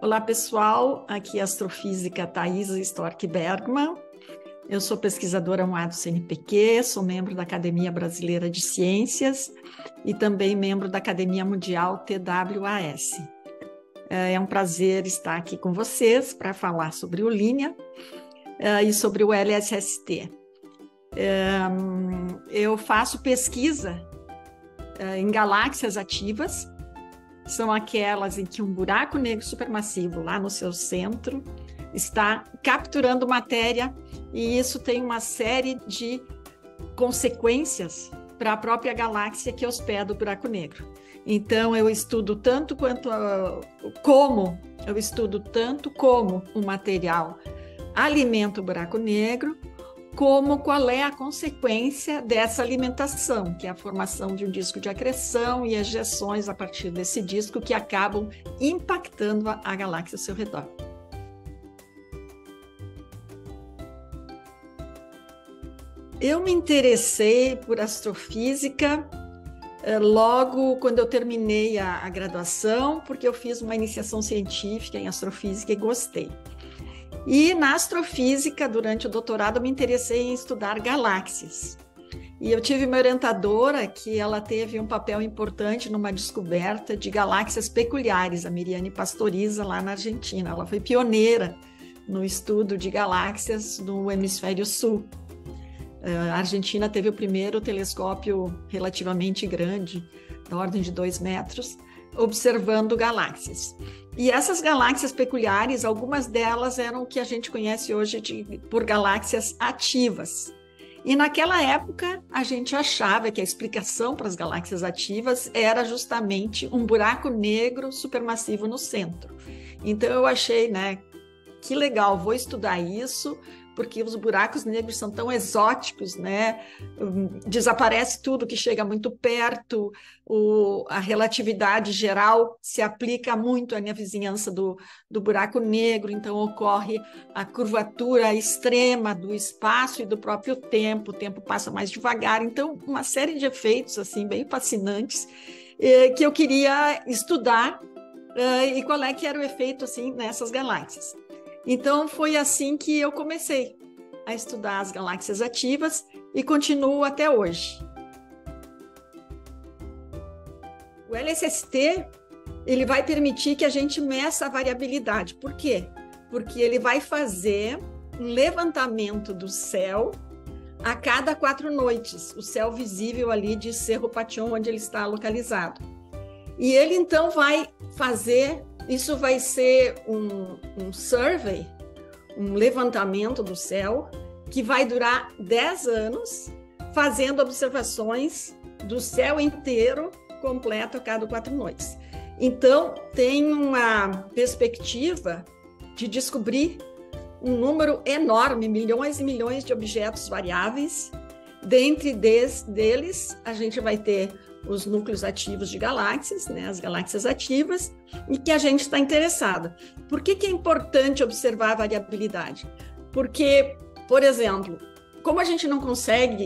Olá, pessoal. Aqui é a astrofísica Thaisa Storck Bergman. Eu sou pesquisadora UAD do CNPq, sou membro da Academia Brasileira de Ciências e também membro da Academia Mundial TWAS. É um prazer estar aqui com vocês para falar sobre o LINEA e sobre o LSST. Eu faço pesquisa em galáxias ativas. São aquelas em que um buraco negro supermassivo lá no seu centro está capturando matéria, e isso tem uma série de consequências para a própria galáxia que hospeda o buraco negro. Então eu estudo tanto como o material alimenta o buraco negro, como qual é a consequência dessa alimentação, que é a formação de um disco de acreção e ejeções a partir desse disco que acabam impactando a galáxia ao seu redor. Eu me interessei por astrofísica logo quando eu terminei a graduação, porque eu fiz uma iniciação científica em astrofísica e gostei. E na astrofísica, durante o doutorado, eu me interessei em estudar galáxias. E eu tive uma orientadora que ela teve um papel importante numa descoberta de galáxias peculiares, a Miriane Pastoriza, lá na Argentina. Ela foi pioneira no estudo de galáxias no hemisfério sul. A Argentina teve o primeiro telescópio relativamente grande, da ordem de 2 metros, observando galáxias. E essas galáxias peculiares, algumas delas eram o que a gente conhece hoje por galáxias ativas. E naquela época, a gente achava que a explicação para as galáxias ativas era justamente um buraco negro supermassivo no centro. Então eu achei, que legal, vou estudar isso, porque os buracos negros são tão exóticos, Desaparece tudo que chega muito perto, a relatividade geral se aplica muito à minha vizinhança do buraco negro, então ocorre a curvatura extrema do espaço e do próprio tempo, o tempo passa mais devagar, então uma série de efeitos assim, bem fascinantes que eu queria estudar e qual é que era o efeito assim, nessas galáxias. Então, foi assim que eu comecei a estudar as galáxias ativas e continuo até hoje. O LSST, ele vai permitir que a gente meça a variabilidade. Por quê? Porque ele vai fazer um levantamento do céu a cada 4 noites, o céu visível ali de Cerro Patillon, onde ele está localizado. E ele, então, vai fazer... Isso vai ser um survey, um levantamento do céu, que vai durar 10 anos, fazendo observações do céu inteiro completo a cada 4 noites. Então, tem uma perspectiva de descobrir um número enorme, milhões e milhões de objetos variáveis. Dentre deles, a gente vai ter os núcleos ativos de galáxias, as galáxias ativas, e que a gente está interessado. Por que é importante observar a variabilidade? Porque, por exemplo, como a gente não consegue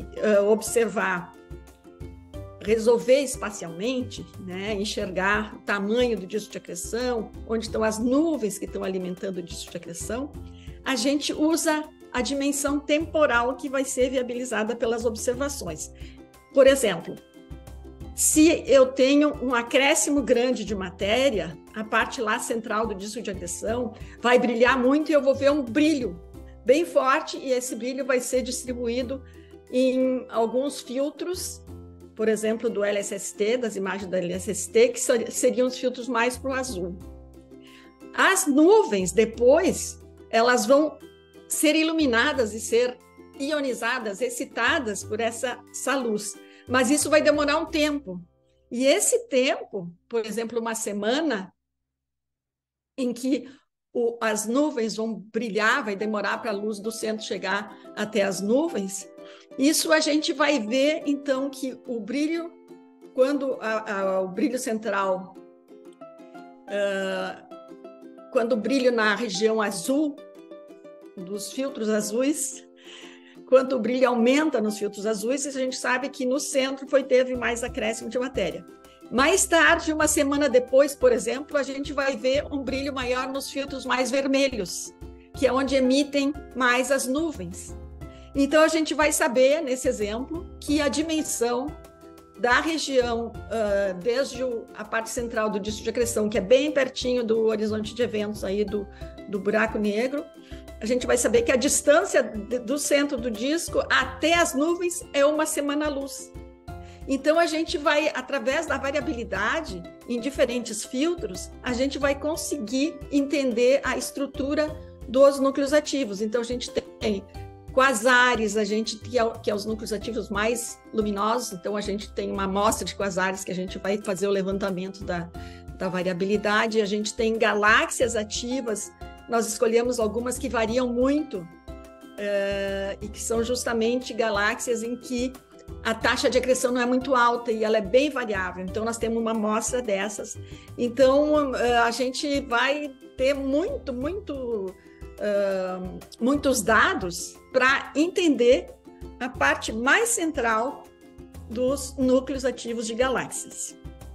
resolver espacialmente, enxergar o tamanho do disco de acreção, onde estão as nuvens que estão alimentando o disco de acreção, a gente usa a dimensão temporal que vai ser viabilizada pelas observações. Por exemplo, se eu tenho um acréscimo grande de matéria, a parte lá central do disco de acreção vai brilhar muito e eu vou ver um brilho bem forte, e esse brilho vai ser distribuído em alguns filtros, por exemplo, do LSST, das imagens do LSST, que seriam os filtros mais para o azul. As nuvens, depois, elas vão ser iluminadas e ser ionizadas, excitadas por essa luz. Mas isso vai demorar um tempo. E esse tempo, por exemplo, uma semana, em que as nuvens vão brilhar, vai demorar para a luz do centro chegar até as nuvens, isso a gente vai ver, então, que o brilho, quando o brilho central, quando o brilho na região azul, dos filtros azuis, quanto o brilho aumenta nos filtros azuis, a gente sabe que no centro teve mais acréscimo de matéria. Mais tarde, uma semana depois, por exemplo, a gente vai ver um brilho maior nos filtros mais vermelhos, que é onde emitem mais as nuvens. Então, a gente vai saber, nesse exemplo, que a dimensão da região, desde a parte central do disco de acreção, que é bem pertinho do horizonte de eventos aí do buraco negro, a gente vai saber que a distância do centro do disco até as nuvens é uma semana-luz. Então, a gente vai, através da variabilidade em diferentes filtros, a gente vai conseguir entender a estrutura dos núcleos ativos. Então, a gente tem quasares, que é os núcleos ativos mais luminosos. Então, a gente tem uma amostra de quasares que a gente vai fazer o levantamento da variabilidade. A gente tem galáxias ativas. Nós escolhemos algumas que variam muito e que são justamente galáxias em que a taxa de acreção não é muito alta e ela é bem variável. Então, nós temos uma amostra dessas. Então, a gente vai ter muitos dados para entender a parte mais central dos núcleos ativos de galáxias.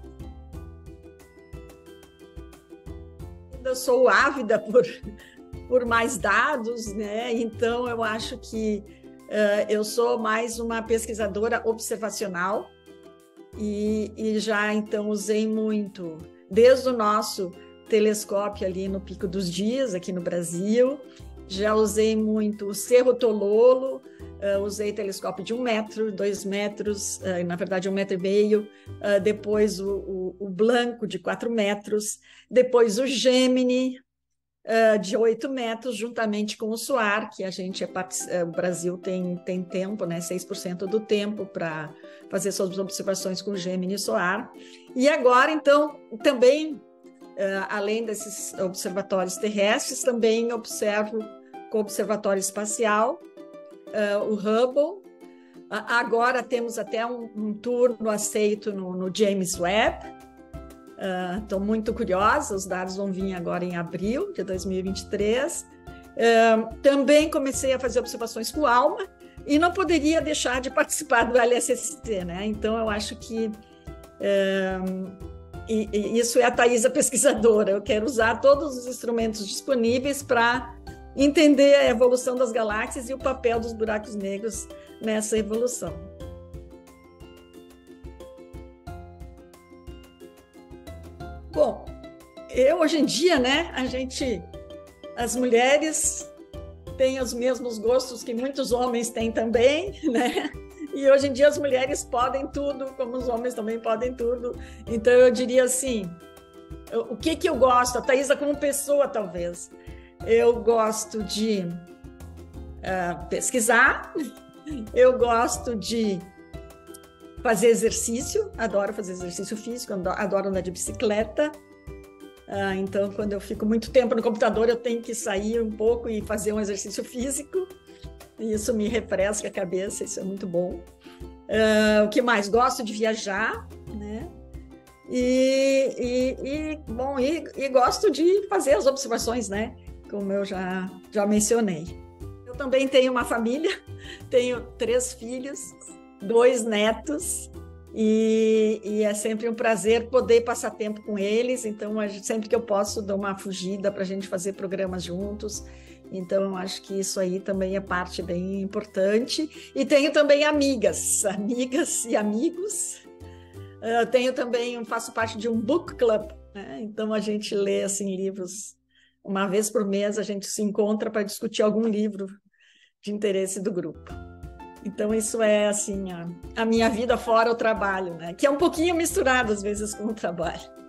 Eu sou ávida por mais dados, né? Então, eu acho que eu sou mais uma pesquisadora observacional e já, então, usei muito, desde o nosso telescópio ali no Pico dos Dias, aqui no Brasil, já usei muito o Cerro Tololo, usei telescópio de 1 metro, 2 metros, na verdade 1,5 metro, depois o Blanco de 4 metros, depois o Gemini de 8 metros, juntamente com o SOAR, que a gente o Brasil tem tempo, né, 6% do tempo para fazer suas observações com o Gemini e SOAR. E agora, então, também, além desses observatórios terrestres, também observo com o Observatório Espacial, o Hubble. Agora temos até um turno aceito no James Webb. Estou muito curiosa, os dados vão vir agora em abril de 2023. Também comecei a fazer observações com o ALMA e não poderia deixar de participar do LSST, né? Então, eu acho que isso é a Thaisa pesquisadora. Eu quero usar todos os instrumentos disponíveis para entender a evolução das galáxias e o papel dos buracos negros nessa evolução. Bom, hoje em dia, né, as mulheres têm os mesmos gostos que muitos homens têm também, né? E hoje em dia as mulheres podem tudo, como os homens também podem tudo. Então, eu diria assim, o que eu gosto? A Thaisa como pessoa, talvez. Eu gosto de pesquisar, eu gosto de fazer exercício, adoro fazer exercício físico, adoro andar de bicicleta. Então, quando eu fico muito tempo no computador, eu tenho que sair um pouco e fazer um exercício físico. E isso me refresca a cabeça, isso é muito bom. O que mais? Gosto de viajar, né? E gosto de fazer as observações, né? Como eu já mencionei. Eu também tenho uma família, tenho 3 filhos, 2 netos, e é sempre um prazer poder passar tempo com eles. Então, sempre que eu posso, dou uma fugida para a gente fazer programas juntos. Então, eu acho que isso aí também é parte bem importante. E tenho também amigas e amigos. Faço parte de um book club, né? Então, a gente lê assim, livros. Uma vez por mês, a gente se encontra para discutir algum livro de interesse do grupo. Então, isso é assim, a minha vida fora o trabalho, né? Que é um pouquinho misturado, às vezes, com o trabalho.